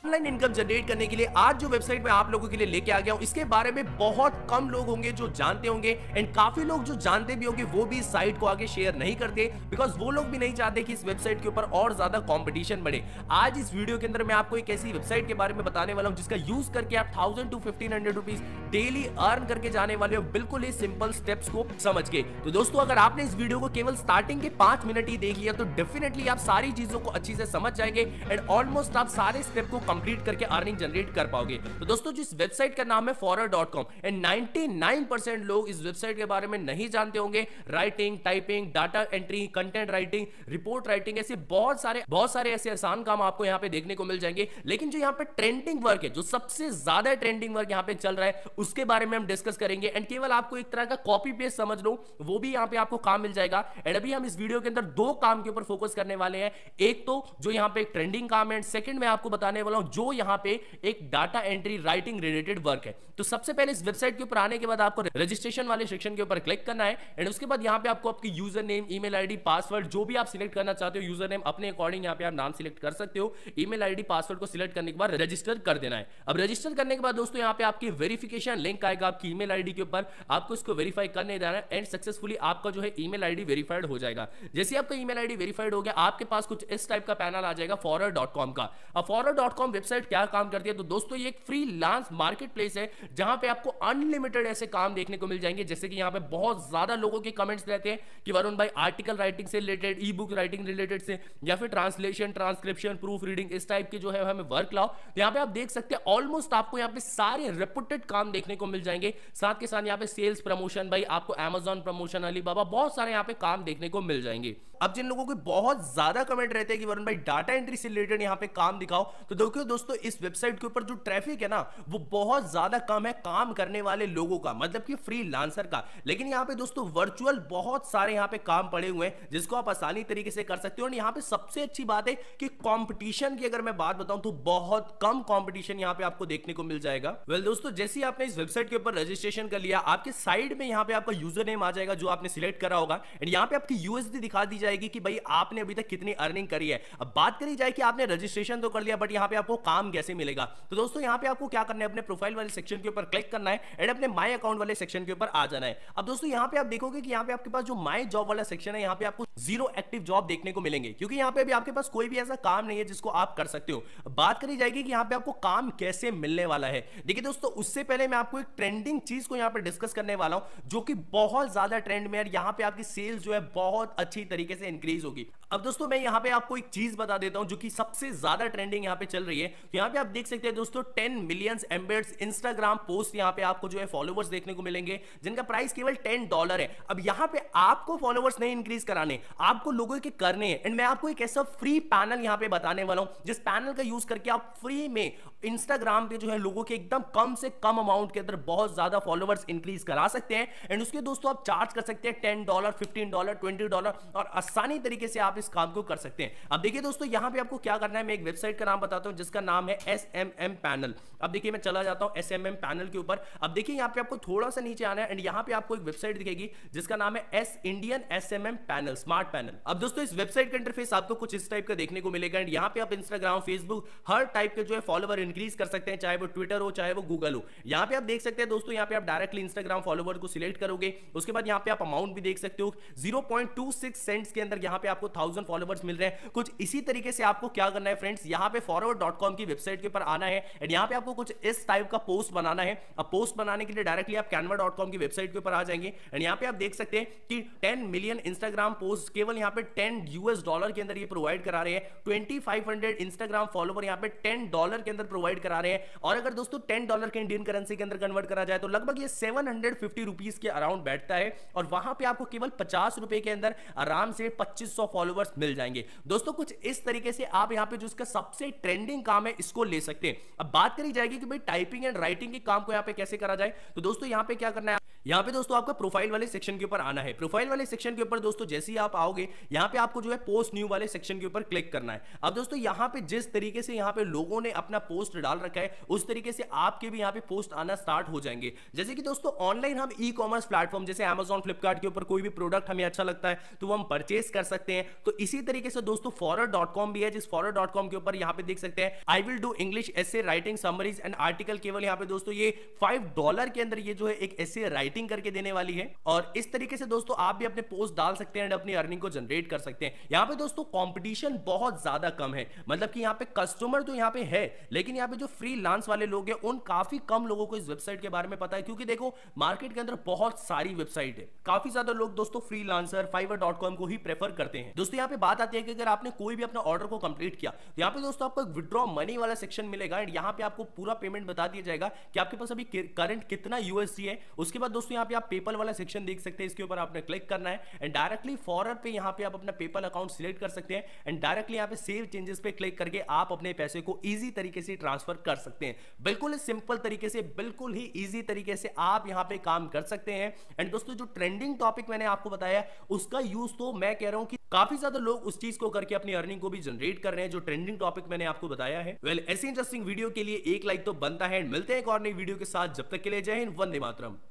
Offline income generate करने के लिए आज जो वेबसाइट में आप लोगों के लिए लेके आ गया हूं, इसके बारे में बहुत कम लोग होंगे जो जानते होंगे एंड काफी लोग जो जानते भी होंगे वो भी इस साइट को आगे शेयर नहीं करते बिकॉज वो लोग भी नहीं चाहते कि इस वेबसाइट के ऊपर और ज्यादा कंपटीशन बढ़े। आज इस वीडियो के अंदर मैं आपको एक ऐसी वेबसाइट के बारे में बताने वाला हूं जिसका यूज करके आप 1000 to 1500 रुपीज डेली अर्न करके जाने वाले हो बिल्कुल ही सिंपल स्टेप्स को समझ के। तो दोस्तों अगर आपने इस वीडियो को केवल स्टार्टिंग के 5 मिनट ही देख लिया तो डेफिनेटली आप सारी चीजों को अच्छी से समझ जाएंगे एंड ऑलमोस्ट आप सारे स्टेप को कंप्लीट करके अर्निंग जनरेट कर पाओगे। तो दोस्तों जिस वेबसाइट का नाम है Forer.com एंड 99% लोग इस वेबसाइट के बारे में नहीं जानते होंगे। Writing, typing, data entry, content writing, report writing, ऐसे बहुत सारे ऐसे आसान काम आपको यहाँ पे देखने को मिल जाएंगे। लेकिन जो यहाँ पे ट्रेंडिंग वर्क है, जो सबसे ज्यादा ट्रेंडिंग वर्क यहाँ पे चल रहा है, उसके बारे में हम डिस्कस करेंगे एंड केवल आपको एक तरह का कॉपी पेस्ट समझ लो वो भी यहाँ पे आपको काम मिल जाएगा। एंड अभी हम इस वीडियो के अंदर दो काम के ऊपर फोकस करने वाले हैं। एक तो जो यहाँ पे एक ट्रेंडिंग काम है, सेकंड मैं आपको बताने वाला हूं जो यहाँ पे एक data entry writing related work है। तो सबसे पहले इस वेबसाइट के ऊपर आने के बाद आपको रजिस्ट्रेशन वाले सेक्शन के ऊपर क्लिक करना है एंड उसके बाद यहाँ पे आपको आपकी user name, email ID, password जो भी आप सिलेक्ट करना चाहते हो, यूजर नेम अपने अकॉर्डिंग यहाँ पे आप नाम सिलेक्ट कर सकते हो। ईमेल आईडी, पासवर्ड को सिलेक्ट करने के बाद रजिस्टर कर देना है। अब रजिस्टर करने के बाद दोस्तों यहाँ पे आपकी वेरिफिकेशन लिंक आएगा आपकी ईमेल आईडी के ऊपर, आपको इसको वेरीफाई करने देना है एंड सक्सेसफुली आपका जो है ईमेल आईडी वेरीफाइड हो जाएगा। जैसे आपका ईमेल आईडी वेरीफाइड हो गया आपके पास कुछ इस टाइप का पैनल आ जाएगा Forer.com का। अब Forer.com वेबसाइट क्या काम करती है तो दोस्तों ये एक फ्रीलांस मार्केट प्लेस है जहां पे आपको अनलिमिटेड ऐसे काम देखने को मिल जाएंगे। जैसे कि यहाँ पे बहुत ज्यादा लोगों के कमेंट्स रहते हैं कि वरुण भाई आर्टिकल राइटिंग से related, e book writing related से या फिर ट्रांसलेशन, ट्रांसक्रिप्शन, प्रूफ रीडिंग, इस टाइप के जो है हमें वर्क लाओ। तो यहाँ पे आप देख सकते हैं ऑलमोस्ट आपको यहाँ पे सारे रेपुटेड काम देखने को मिल जाएंगे। साथ के साथ यहाँ पे सेल्स प्रमोशन, भाई आपको Amazon प्रमोशन, अलीबाबा, बहुत सारे यहाँ पे काम देखने को मिल जाएंगे। अब जिन लोगों के बहुत ज्यादा कमेंट रहते हैं कि वरुण भाई डाटा एंट्री से रिलेटेड यहाँ पे काम दिखाओ, तो देखो दोस्तों इस वेबसाइट के ऊपर जो ट्रैफिक है ना वो बहुत ज्यादा कम है काम करने वाले लोगों का, मतलब कि फ्रीलांसर का। लेकिन यहाँ पे दोस्तों वर्चुअल बहुत सारे यहाँ पे काम पड़े हुए हैं जिसको आप आसानी तरीके से कर सकते हो। और यहाँ पे सबसे अच्छी बात है कि कंपटीशन की अगर मैं बात बताऊं तो बहुत कम कंपटीशन यहाँ पे आपको देखने को मिल जाएगा। वेल दोस्तों जैसे ही आपने इस वेबसाइट के ऊपर रजिस्ट्रेशन कर लिया, आपके साइड में यहाँ पे आपका यूजर नेम आ जाएगा जो आपने सिलेक्ट करा होगा एंड यहाँ पे आपकी यूएसडी दिखा दी जाएगी कि भाई आपने अभी तक कितनी अर्निंग करी है। अब बात करी जाए कि आपने रजिस्ट्रेशन तो कर लिया बट यहाँ पे आपको काम कैसे मिलेगा, तो दोस्तों यहाँ पे आपको क्या करना है, अपने प्रोफाइल वाले सेक्शन के ऊपर क्लिक करना है एंड अपने माय अकाउंट वाले सेक्शन के ऊपर आ जाना है। अब दोस्तों यहाँ पे आप देखोगे कि यहाँ पे आपके पास जो माय जॉब वाला सेक्शन है यहाँ पे आपको 0 एक्टिव जॉब देखने को मिलेंगे क्योंकि यहाँ पे अभी आपके पास कोई भी ऐसा काम नहीं है जिसको आप कर सकते हो। बात करी जाएगी कि यहाँ पे आपको काम कैसे मिलने वाला है। देखिए दोस्तों उससे पहले मैं आपको एक ट्रेंडिंग चीज को यहाँ पे डिस्कस करने वाला हूं जो कि बहुत ज्यादा ट्रेंड में है। यहाँ पे आपकी सेल्स जो है बहुत अच्छी तरीके से इंक्रीज होगी। अब दोस्तों मैं यहाँ पे आपको एक चीज बता देता हूं जो कि सबसे ज्यादा ट्रेंडिंग यहाँ पे चल रही है। तो यहाँ पे आप देख सकते हैं दोस्तों 10 मिलियन एम्बेड्स इंस्टाग्राम पोस्ट यहाँ पे आपको जो है फॉलोवर्स देखने को मिलेंगे जिनका प्राइस केवल $10 है। अब यहाँ पे आपको फॉलोवर्स नहीं इंक्रीज कराने, आपको लोगों के करने हैं एंड मैं आपको एक ऐसा फ्री पैनल यहाँ पे बताने वाला हूं जिस पैनल का यूज करके आप फ्री में इंस्टाग्राम पे जो है लोगों के एकदम कम से कम अमाउंट के अंदर बहुत ज्यादा फॉलोवर्स इंक्रीज करा सकते हैं एंड उसके दोस्तों आप चार्ज कर सकते हैं $10, $15, $20 और आसानी तरीके से आप इस काम को कर सकते हैं। अब देखिए दोस्तों यहाँ पे आपको क्या करना है, मैं एक वेबसाइट का नाम बताता हूं जिसका नाम है SMM पैनल। अब देखिए मैं चला जाता हूं SMM पैनल के ऊपर। अब देखिए यहाँ पे आपको थोड़ा सा नीचे आना है एंड यहाँ पे आपको एक वेबसाइट दिखेगी जिसका नाम है Indian SMM panel, smart panel. अब दोस्तों इस वेबसाइट का इंटरफेस आपको कुछ इस टाइप का देखने को मिलेगा एंड यहाँ पे आप इंस्टाग्राम, फेसबुक, हर टाइप के जो है फॉलोवर इंक्रीज कर सकते हैं, चाहे वो ट्विटर हो चाहे वो गूगल हो। यहाँ पे आप देख सकते हैं दोस्तों यहाँ पे आप डायरेक्टली इंस्टाग्राम फॉलोवर को सिलेक्ट करोगे, उसके बाद यहाँ पे आप अमाउंट भी देख सकते हो 0.26 सेंट्स के अंदर यहाँ पे आपको 1000 फॉलोवर्स मिल रहे हैं। कुछ इसी तरीके से आपको क्या करना है फ्रेंड्स, यहाँ पे Forer.com की वेबसाइट के ऊपर आना है एंड यहाँ पे आपको कुछ इस टाइप का पोस्ट बनाना है। अब पोस्ट बनाने के लिए डायरेक्टली आप Canva.com की वेबसाइट के ऊपर आ जाएंगे एंड यहाँ पे आप देख सकते हैं कि 10 मिलियन इंस्टाग्राम पोस्ट केवल यहाँ पे $10 के अंदर ये प्रोवाइड करा रहे हैं। 2500 इंस्टाग्राम फॉलोवर यहाँ पे $10 के अंदर प्रोवाइड करा रहे हैं और अगर दोस्तों $10 के इंडियन करेंसी के अंदर कन्वर्ट करा जाए तो लगभग ये 750 रुपीज के अराउंड बैठता है और वहां पे आपको केवल 50 रुपए के अंदर आराम से 2500 फॉलोवर्स मिल जाएंगे। दोस्तों कुछ इस तरीके से आप यहाँ पे जो इसका सबसे ट्रेंडिंग काम है इसको ले सकते हैं। अब बात करी जाएगी कि भाई टाइपिंग एंड राइटिंग के काम को यहाँ पे कैसे करा जाए, तो दोस्तों यहाँ पे क्या करना है, यहाँ पे दोस्तों आपका प्रोफाइल वाले सेक्शन के ऊपर आना है। प्रोफाइल वाले सेक्शन के ऊपर दोस्तों जैसे ही आप आओगे, यहाँ पे आपको जो है पोस्ट न्यू वाले सेक्शन के ऊपर क्लिक करना है। अब दोस्तों यहाँ पे जिस तरीके से यहाँ पे लोगों ने अपना पोस्ट डाल रखा है, उस तरीके से आपके भी यहाँ पे पोस्ट आना स्टार्ट हो जाएंगे। जैसे कि दोस्तों ऑनलाइन हम ई कॉमर्स प्लेटफॉर्म जैसे Amazon, फ्लिपकार्ट के ऊपर कोई भी प्रोडक्ट हमें अच्छा लगता है तो वो हम परचेस कर सकते हैं। तो इसी तरीके से दोस्तों फॉरवर्ड.com भी है, जिस फॉरवर्ड.com के ऊपर यहाँ पे देख सकते हैं I will do English essay writing summaries and article. केवल यहाँ पे दोस्तों ये $5 के अंदर ये जो है एक एसे राइटिंग करके देने वाली है। और इस तरीके से दोस्तों आप भी अपने पोस्ट डाल सकते हैं और अपनी अर्निंग को जनरेट कर सकते हैं। यहाँ पे दोस्तों कंपटीशन बहुत ज्यादा कम है, मतलब कि यहाँ पे कस्टमर तो यहाँ पे है, लेकिन यहाँ पे जो फ्रीलांस वाले लोग हैं उन काफी कम लोगों को इस वेबसाइट के बारे में पता है। क्योंकि देखो मार्केट के अंदर बहुत सारी वेबसाइट है, काफी ज्यादा लोग दोस्तों फ्रीलांसर fiverr.com को ही प्रेफर करते हैं। दोस्तों यहाँ पे बात आती है कि अगर आपने कोई भी अपना ऑर्डर को कंप्लीट किया तो यहाँ पे दोस्तों आपको एक विड्रॉ मनी वाला सेक्शन मिलेगा एंड यहाँ पे आपको पूरा पेमेंट बता दिया जाएगा कि आपके पास अभी करंट कितना यूएसडी है। उसके बाद दोस्तों यहाँ पे आप पेपल वाला सेक्शन देख सकते हैं, इसके ऊपर आपने क्लिक करना है एंड डायरेक्टली फॉरवर्ड पे यहाँ पे आप अपना पेपल अकाउंट सिलेक्ट कर सकते हैं एंड डायरेक्टली यहाँ पे सेव चेंजेस पे क्लिक करके आप अपने पैसे को इजी तरीके से ट्रांसफर कर सकते हैं। बिल्कुल सिंपल तरीके से, बिल्कुल ही इजी तरीके से आप यहाँ पे काम कर सकते हैं। एंड दोस्तों जो ट्रेंडिंग टॉपिक मैंने आपको बताया उसका यूज तो मैं कह रहा हूं कि काफी ज्यादा लोग उस चीज को करके अपनी अर्निंग को भी जनरेट कर रहे हैं जो ट्रेंडिंग टॉपिक मैंने आपको बताया है। ऐसी इंटरेस्टिंग वीडियो के लिए एक लाइक तो बनता है। मिलते हैं एक और नई वीडियो के साथ, जब तक के लिए जय हिंद, वंदे मातरम।